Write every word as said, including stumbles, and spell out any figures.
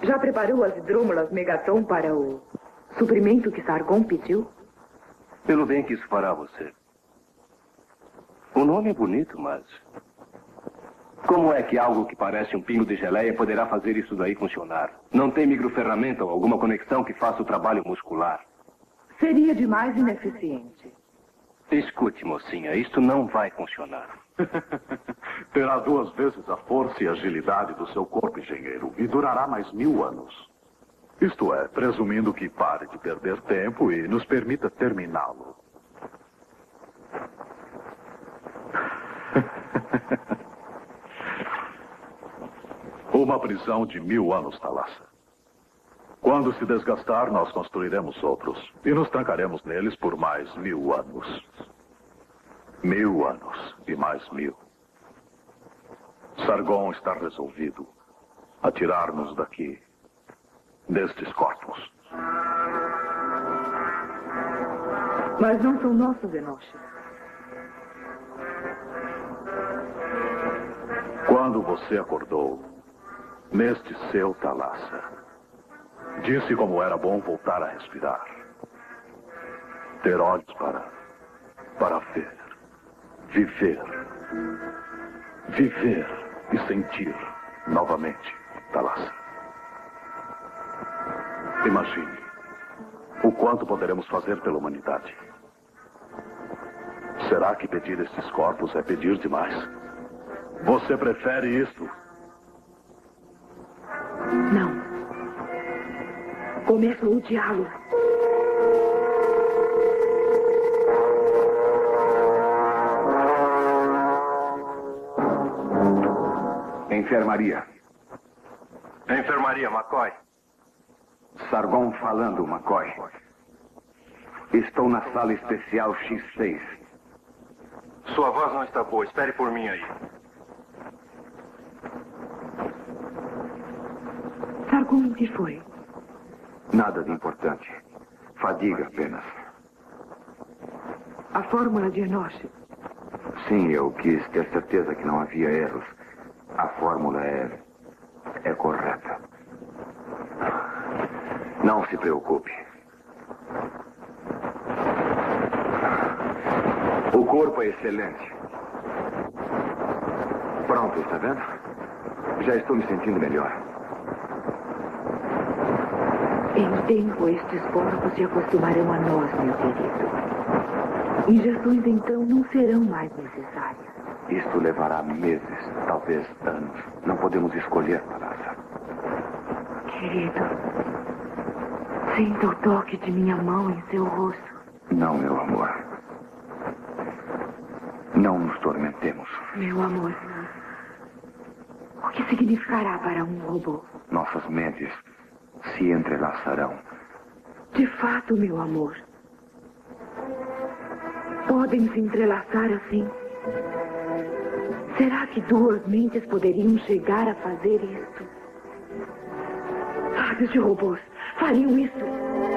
Já preparou as hidrômolas Megaton para o suprimento que Sargon pediu? Pelo bem que isso fará você. O nome é bonito, mas... como é que algo que parece um pingo de geleia poderá fazer isso daí funcionar? Não tem microferramenta ou alguma conexão que faça o trabalho muscular? Seria demais ineficiente. Escute, mocinha, isto não vai funcionar. Terá duas vezes a força e agilidade do seu corpo, engenheiro, e durará mais mil anos. Isto é, presumindo que pare de perder tempo e nos permita terminá-lo. Uma prisão de mil anos, Thalassa. Quando se desgastar, nós construiremos outros. E nos trancaremos neles por mais mil anos. Mil anos e mais mil. Sargon está resolvido a tirar-nos daqui, destes corpos. Mas não são nossos, Enoch. Quando você acordou, neste seu Thalassa, disse como era bom voltar a respirar. Ter olhos para, para ver, viver, viver e sentir novamente, Thalassa. Imagine o quanto poderemos fazer pela humanidade. Será que pedir esses corpos é pedir demais? Você prefere isto? Não. Começa o diálogo. Enfermaria. Enfermaria, McCoy. Sargon falando, McCoy. Estou na sala especial X seis. Sua voz não está boa. Espere por mim aí. Sargon, o que foi? Nada de importante. Fadiga apenas. A fórmula de Enoch. Sim, eu quis ter certeza que não havia erros. A fórmula é... é correta. Não se preocupe. O corpo é excelente. Pronto, está vendo? Já estou me sentindo melhor. Em tempo, estes corpos se acostumarão a nós, meu querido. Injeções, então, não serão mais necessárias. Isto levará meses, talvez anos. Não podemos escolher, Thalassa. Querido, sinta o toque de minha mão em seu rosto. Não, meu amor. Não nos tormentemos. Meu amor, o que significará para um robô? Nossas mentes se entrelaçarão. De fato, meu amor. Podem se entrelaçar assim. Será que duas mentes poderiam chegar a fazer isto? Lábios de robôs fariam isso.